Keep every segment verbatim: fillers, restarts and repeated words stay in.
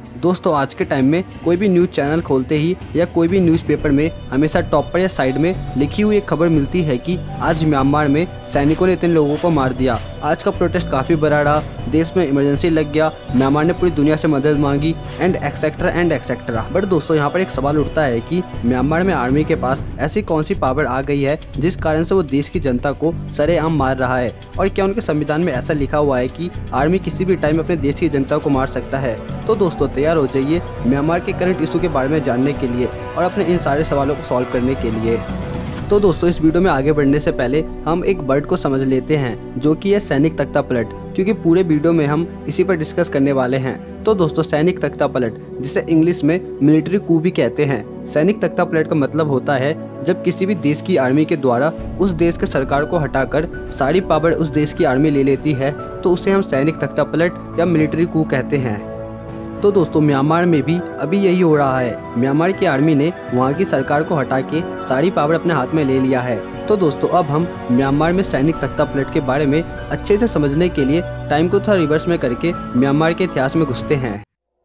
दोस्तों आज के टाइम में कोई भी न्यूज़ चैनल खोलते ही या कोई भी न्यूज़पेपर में हमेशा टॉप पर या साइड में लिखी हुई एक खबर मिलती है कि आज म्यांमार में सैनिकों ने इतने लोगों को मार दिया। आज का प्रोटेस्ट काफ़ी बड़ा रहा, देश में इमरजेंसी लग गया, म्यांमार ने पूरी दुनिया से मदद मांगी and etcetera and etcetera. But दोस्तों यहाँ पर एक सवाल उठता है कि म्यांमार में आर्मी के पास ऐसी कौन सी पावर आ गई है जिस कारण से वो देश की जनता को सरेआम मार रहा है, और क्या उनके संविधान में ऐसा लिखा हुआ है कि आर्मी किसी भी टाइम अपने देश की जनता को मार सकता है। तो दोस्तों तैयार हो जाइए म्यांमार के करंट इशू के बारे में जानने के लिए और अपने इन सारे सवालों को सॉल्व करने के लिए। तो दोस्तों इस वीडियो में आगे बढ़ने से पहले हम एक वर्ड को समझ लेते हैं जो कि है सैनिक तख्ता पलट, क्योंकि पूरे वीडियो में हम इसी पर डिस्कस करने वाले हैं। तो दोस्तों सैनिक तख्ता पलट, जिसे इंग्लिश में मिलिट्री कू भी कहते हैं, सैनिक तख्ता पलट का मतलब होता है जब किसी भी देश की आर्मी के द्वारा उस देश के सरकार को हटाकर सारी पावर उस देश की आर्मी ले लेती है तो उसे हम सैनिक तख्ता पलट या मिलिट्री कू कहते हैं। तो दोस्तों म्यांमार में भी अभी यही हो रहा है। म्यांमार की आर्मी ने वहां की सरकार को हटा के सारी पावर अपने हाथ में ले लिया है। तो दोस्तों अब हम म्यांमार में सैनिक तख्ता पलट के बारे में अच्छे से समझने के लिए टाइम को थोड़ा रिवर्स में करके म्यांमार के इतिहास में घुसते हैं।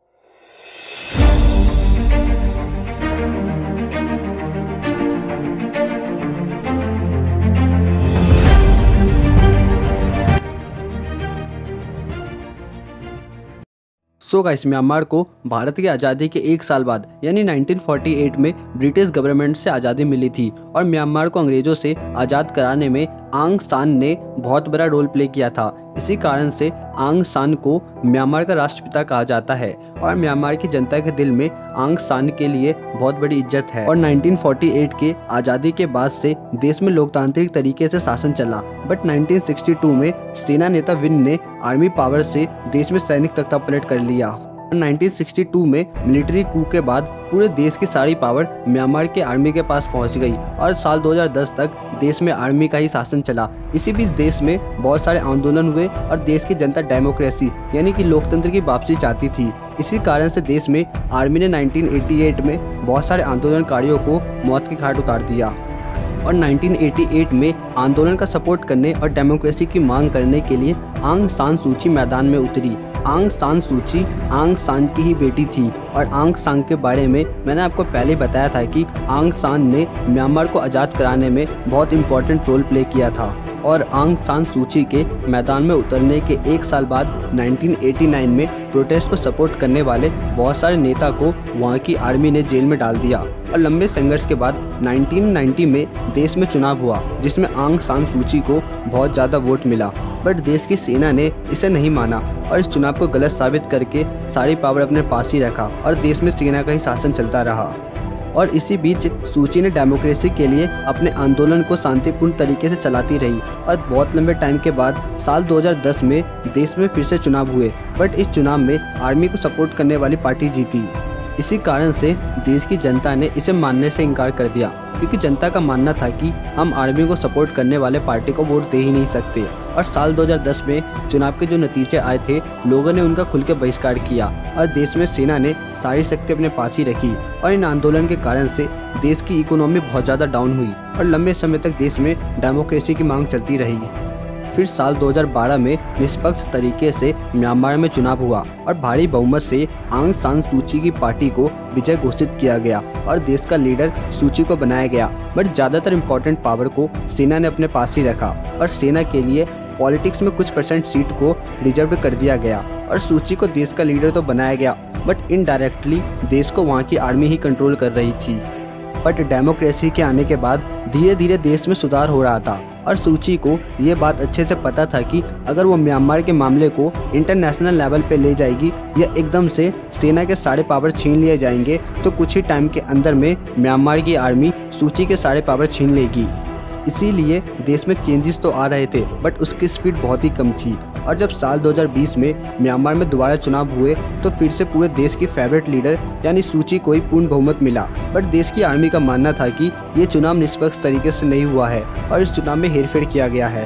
सो गाइस म्यांमार को भारत की आज़ादी के एक साल बाद यानी नाइनटीन फोर्टी एट में ब्रिटिश गवर्नमेंट से आज़ादी मिली थी और म्यांमार को अंग्रेज़ों से आज़ाद कराने में आंग सान ने बहुत बड़ा रोल प्ले किया था। इसी कारण से आंग सान को म्यांमार का राष्ट्रपिता कहा जाता है और म्यांमार की जनता के दिल में आंग सान के लिए बहुत बड़ी इज्जत है। और नाइनटीन फोर्टी एट के आज़ादी के बाद से देश में लोकतांत्रिक तरीके से शासन चला, बट नाइनटीन सिक्सटी टू में सेना नेता विन ने आर्मी पावर से देश में सैनिक तख्ता पलट कर लिया। नाइनटीन सिक्सटी टू में मिलिट्री कू के बाद पूरे देश की सारी पावर म्यांमार के आर्मी के पास पहुंच गई और साल दो हज़ार दस तक देश में आर्मी का ही शासन चला। इसी बीच देश में बहुत सारे आंदोलन हुए और देश की जनता डेमोक्रेसी यानी कि लोकतंत्र की वापसी चाहती थी। इसी कारण से देश में आर्मी ने नाइनटीन एटी एट में बहुत सारे आंदोलनकारियों को मौत की घाट उतार दिया और नाइनटीन एटी एट में आंदोलन का सपोर्ट करने और डेमोक्रेसी की मांग करने के लिए आंग सान सूची मैदान में उतरी। आंग सान सूची आंग सान की ही बेटी थी और आंग सान के बारे में मैंने आपको पहले बताया था कि आंग सान ने म्यांमार को आज़ाद कराने में बहुत इम्पोर्टेंट रोल प्ले किया था। और आंग सान सूची के मैदान में उतरने के एक साल बाद नाइनटीन एटी नाइन में प्रोटेस्ट को सपोर्ट करने वाले बहुत सारे नेता को वहाँ की आर्मी ने जेल में डाल दिया और लंबे संघर्ष के बाद नाइनटीन नाइंटी में देश में चुनाव हुआ जिसमें आंग सान सूची को बहुत ज़्यादा वोट मिला, बट देश की सेना ने इसे नहीं माना और इस चुनाव को गलत साबित करके सारी पावर अपने पास ही रखा और देश में सेना का ही शासन चलता रहा। और इसी बीच सूची ने डेमोक्रेसी के लिए अपने आंदोलन को शांतिपूर्ण तरीके से चलाती रही और बहुत लंबे टाइम के बाद साल दो हज़ार दस में देश में फिर से चुनाव हुए, बट इस चुनाव में आर्मी को सपोर्ट करने वाली पार्टी जीती। इसी कारण से देश की जनता ने इसे मानने से इनकार कर दिया, क्योंकि जनता का मानना था कि हम आर्मी को सपोर्ट करने वाले पार्टी को वोट दे ही नहीं सकते। और साल दो हज़ार दस में चुनाव के जो नतीजे आए थे लोगों ने उनका खुल के बहिष्कार किया और देश में सेना ने सारी शक्ति अपने पास ही रखी और इन आंदोलन के कारण से देश की इकोनॉमी बहुत ज़्यादा डाउन हुई और लंबे समय तक देश में डेमोक्रेसी की मांग चलती रही। फिर साल दो हज़ार बारह में निष्पक्ष तरीके से म्यांमार में चुनाव हुआ और भारी बहुमत से आंग सान सूची की पार्टी को विजय घोषित किया गया और देश का लीडर सूची को बनाया गया, बट ज़्यादातर इम्पोर्टेंट पावर को सेना ने अपने पास ही रखा और सेना के लिए पॉलिटिक्स में कुछ परसेंट सीट को रिजर्व कर दिया गया और सूची को देश का लीडर तो बनाया गया, बट इनडायरेक्टली देश को वहाँ की आर्मी ही कंट्रोल कर रही थी। बट डेमोक्रेसी के आने के बाद धीरे धीरे देश में सुधार हो रहा था और सूची को ये बात अच्छे से पता था कि अगर वो म्यांमार के मामले को इंटरनेशनल लेवल पे ले जाएगी या एकदम से सेना के सारे पावर छीन लिए जाएंगे तो कुछ ही टाइम के अंदर में म्यांमार की आर्मी सूची के सारे पावर छीन लेगी। इसीलिए देश में चेंजेस तो आ रहे थे बट उसकी स्पीड बहुत ही कम थी। और जब साल दो हज़ार बीस में म्यांमार में दोबारा चुनाव हुए तो फिर से पूरे देश की फेवरेट लीडर यानी सूची को ही पूर्ण बहुमत मिला, बट देश की आर्मी का मानना था कि ये चुनाव निष्पक्ष तरीके से नहीं हुआ है और इस चुनाव में हेरफेर किया गया है।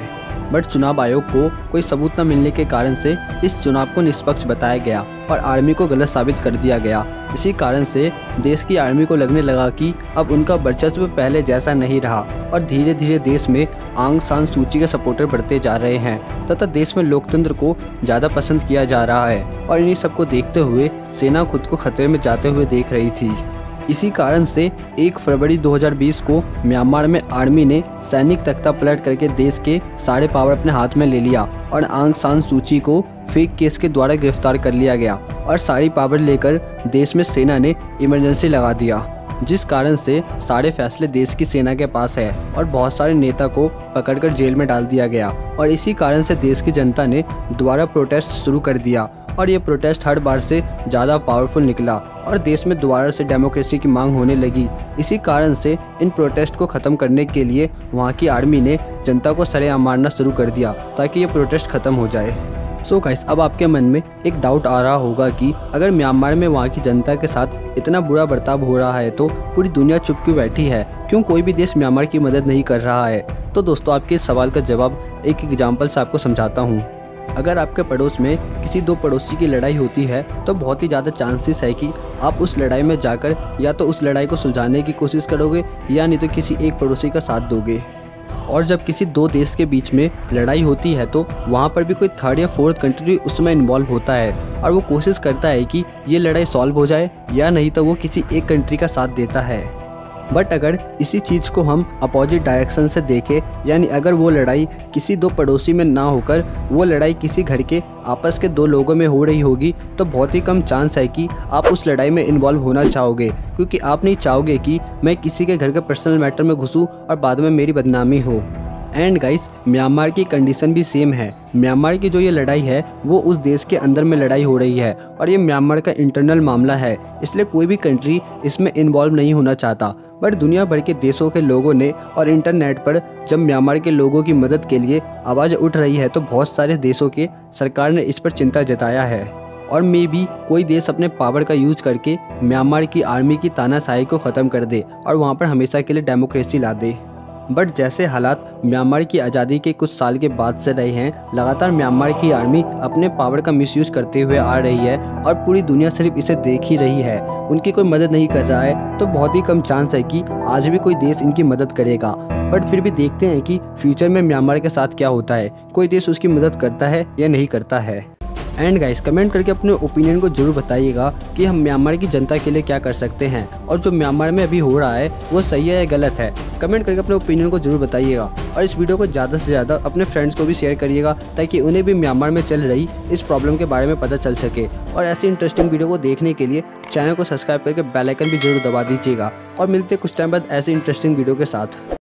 बट चुनाव आयोग को कोई सबूत न मिलने के कारण से इस चुनाव को निष्पक्ष बताया गया और आर्मी को गलत साबित कर दिया गया। इसी कारण से देश की आर्मी को लगने लगा कि अब उनका वर्चस्व पहले जैसा नहीं रहा और धीरे धीरे देश में आंग सान सूची के सपोर्टर बढ़ते जा रहे हैं तथा देश में लोकतंत्र को ज़्यादा पसंद किया जा रहा है और इन्हीं सबको देखते हुए सेना खुद को खतरे में जाते हुए देख रही थी। इसी कारण से एक फरवरी दो हज़ार बीस को म्यांमार में आर्मी ने सैनिक तख्ता पलट करके देश के सारे पावर अपने हाथ में ले लिया और आंग सान सूची को फेक केस के द्वारा गिरफ्तार कर लिया गया और सारी पावर लेकर देश में सेना ने इमरजेंसी लगा दिया, जिस कारण से सारे फैसले देश की सेना के पास है और बहुत सारे नेता को पकड़कर जेल में डाल दिया गया। और इसी कारण से देश की जनता ने दोबारा प्रोटेस्ट शुरू कर दिया और ये प्रोटेस्ट हर बार से ज़्यादा पावरफुल निकला और देश में दोबारा से डेमोक्रेसी की मांग होने लगी। इसी कारण से इन प्रोटेस्ट को ख़त्म करने के लिए वहाँ की आर्मी ने जनता को सरेआम मारना शुरू कर दिया ताकि ये प्रोटेस्ट ख़त्म हो जाए। सो so गाइस, अब आपके मन में एक डाउट आ रहा होगा कि अगर म्यांमार में वहाँ की जनता के साथ इतना बुरा बर्ताव हो रहा है तो पूरी दुनिया चुप क्यों बैठी है, क्यों कोई भी देश म्यांमार की मदद नहीं कर रहा है। तो दोस्तों, आपके इस सवाल का जवाब एक एग्जाम्पल से आपको समझाता हूँ। अगर आपके पड़ोस में किसी दो पड़ोसी की लड़ाई होती है तो बहुत ही ज़्यादा चांसेस है कि आप उस लड़ाई में जाकर या तो उस लड़ाई को सुलझाने की कोशिश करोगे या नहीं तो किसी एक पड़ोसी का साथ दोगे। और जब किसी दो देश के बीच में लड़ाई होती है तो वहाँ पर भी कोई थर्ड या फोर्थ कंट्री उसमें इन्वॉल्व होता है और वो कोशिश करता है कि ये लड़ाई सॉल्व हो जाए या नहीं तो वो किसी एक कंट्री का साथ देता है। बट अगर इसी चीज़ को हम अपोजिट डायरेक्शन से देखें, यानी अगर वो लड़ाई किसी दो पड़ोसी में ना होकर वो लड़ाई किसी घर के आपस के दो लोगों में हो रही होगी तो बहुत ही कम चांस है कि आप उस लड़ाई में इन्वॉल्व होना चाहोगे, क्योंकि आप नहीं चाहोगे कि मैं किसी के घर के पर्सनल मैटर में घुसूँ और बाद में मेरी बदनामी हो। एंड गाइस, म्यांमार की कंडीशन भी सेम है। म्यांमार की जो ये लड़ाई है वो उस देश के अंदर में लड़ाई हो रही है और ये म्यांमार का इंटरनल मामला है, इसलिए कोई भी कंट्री इसमें इन्वॉल्व नहीं होना चाहता। बट दुनिया भर के देशों के लोगों ने और इंटरनेट पर जब म्यांमार के लोगों की मदद के लिए आवाज़ उठ रही है तो बहुत सारे देशों के सरकार ने इस पर चिंता जताया है और मे बी कोई देश अपने पावर का यूज करके म्यांमार की आर्मी की तानाशाही को ख़त्म कर दे और वहाँ पर हमेशा के लिए डेमोक्रेसी ला दे। बट जैसे हालात म्यांमार की आज़ादी के कुछ साल के बाद से रहे हैं, लगातार म्यांमार की आर्मी अपने पावर का मिसयूज करते हुए आ रही है और पूरी दुनिया सिर्फ इसे देख ही रही है, उनकी कोई मदद नहीं कर रहा है। तो बहुत ही कम चांस है कि आज भी कोई देश इनकी मदद करेगा। बट फिर भी देखते हैं कि फ्यूचर में म्यांमार के साथ क्या होता है, कोई देश उसकी मदद करता है या नहीं करता है। एंड गाइस, कमेंट करके अपने ओपिनियन को जरूर बताइएगा कि हम म्यांमार की जनता के लिए क्या कर सकते हैं और जो म्यांमार में अभी हो रहा है वो सही है या गलत है। कमेंट करके अपने ओपिनियन को जरूर बताइएगा और इस वीडियो को ज़्यादा से ज़्यादा अपने फ्रेंड्स को भी शेयर करिएगा ताकि उन्हें भी म्यांमार में चल रही इस प्रॉब्लम के बारे में पता चल सके। और ऐसी इंटरेस्टिंग वीडियो को देखने के लिए चैनल को सब्सक्राइब करके बेल आइकन भी जरूर दबा दीजिएगा और मिलते कुछ टाइम बाद ऐसे इंटरेस्टिंग वीडियो के साथ।